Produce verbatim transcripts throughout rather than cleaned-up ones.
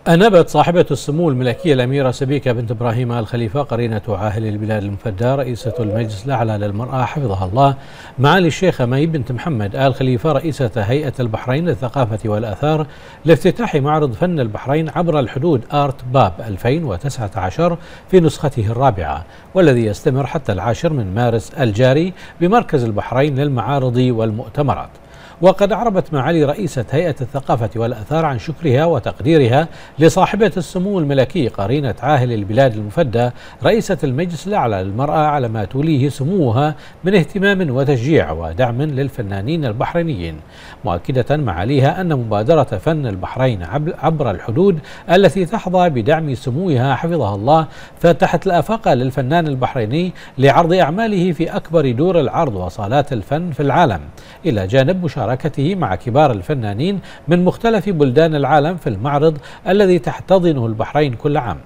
أنبت صاحبة السمو الملكية الأميرة سبيكة بنت إبراهيم آل خليفة قرينة عاهل البلاد المفدى رئيسة المجلس الأعلى للمرأة حفظها الله معالي الشيخة مي بنت محمد آل خليفة رئيسة هيئة البحرين للثقافة والآثار لافتتاح معرض فن البحرين عبر الحدود آرت باب ألفين وتسعة عشر في نسخته الرابعة، والذي يستمر حتى العاشر من مارس الجاري بمركز البحرين للمعارض والمؤتمرات. وقد أعربت معالي رئيسة هيئة الثقافة والآثار عن شكرها وتقديرها لصاحبة السمو الملكي قرينة عاهل البلاد المفدى رئيسة المجلس الأعلى للمرأة على ما توليه سموها من اهتمام وتشجيع ودعم للفنانين البحرينيين، مؤكدة معاليها أن مبادرة فن البحرين عبر الحدود التي تحظى بدعم سموها حفظها الله فتحت الآفاق للفنان البحريني لعرض أعماله في أكبر دور العرض وصالات الفن في العالم، إلى جانب مشاركة مشاركته مع كبار الفنانين من مختلف بلدان العالم في المعرض الذي تحتضنه البحرين كل عام.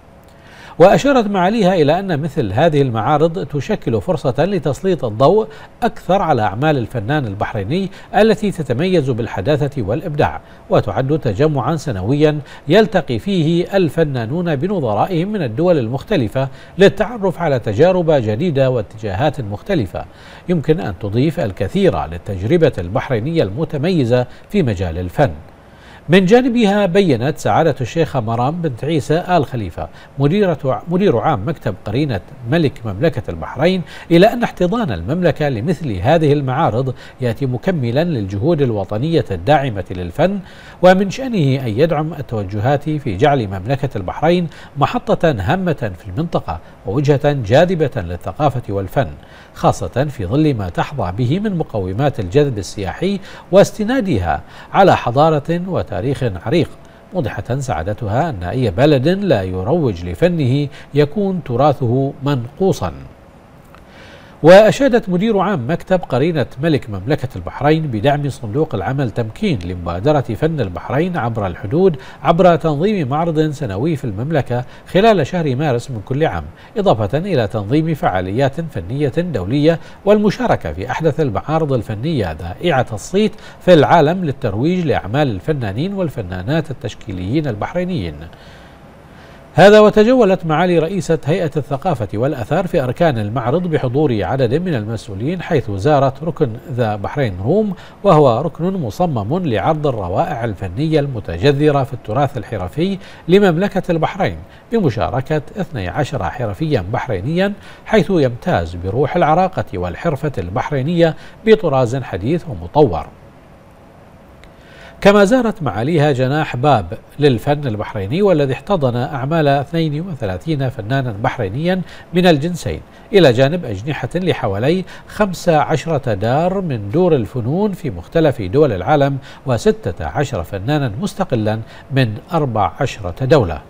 وأشارت معاليها إلى أن مثل هذه المعارض تشكل فرصة لتسليط الضوء أكثر على أعمال الفنان البحريني التي تتميز بالحداثة والإبداع، وتعد تجمعا سنويا يلتقي فيه الفنانون بنظرائهم من الدول المختلفة للتعرف على تجارب جديدة واتجاهات مختلفة يمكن أن تضيف الكثير للتجربة البحرينية المتميزة في مجال الفن. من جانبها بيّنت سعادة الشيخة مرام بنت عيسى آل خليفة مديرة مدير عام مكتب قرينة ملك مملكة البحرين إلى أن احتضان المملكة لمثل هذه المعارض يأتي مكملا للجهود الوطنية الداعمة للفن، ومن شأنه أن يدعم التوجهات في جعل مملكة البحرين محطة هامة في المنطقة ووجهة جاذبة للثقافة والفن، خاصة في ظل ما تحظى به من مقومات الجذب السياحي واستنادها على حضارة وتاريخ عريق، موضحة سعادتها أن أي بلد لا يروج لفنه يكون تراثه منقوصا. وأشادت مدير عام مكتب قرينة ملك مملكة البحرين بدعم صندوق العمل تمكين لمبادرة فن البحرين عبر الحدود عبر تنظيم معرض سنوي في المملكة خلال شهر مارس من كل عام، إضافة إلى تنظيم فعاليات فنية دولية والمشاركة في أحدث المعارض الفنية ذائعة الصيت في العالم للترويج لأعمال الفنانين والفنانات التشكيليين البحرينيين. هذا وتجولت معالي رئيسة هيئة الثقافة والآثار في أركان المعرض بحضور عدد من المسؤولين، حيث زارت ركن ذا بحرين روم، وهو ركن مصمم لعرض الروائع الفنية المتجذرة في التراث الحرفي لمملكة البحرين بمشاركة اثني عشر حرفيا بحرينيا، حيث يمتاز بروح العراقة والحرفة البحرينية بطراز حديث ومطور. كما زارت معاليها جناح باب للفن البحريني والذي احتضن أعمال اثنين وثلاثين فنانا بحرينيا من الجنسين، إلى جانب أجنحة لحوالي خمس عشرة دار من دور الفنون في مختلف دول العالم وستة عشر فنانا مستقلا من أربع عشرة دولة.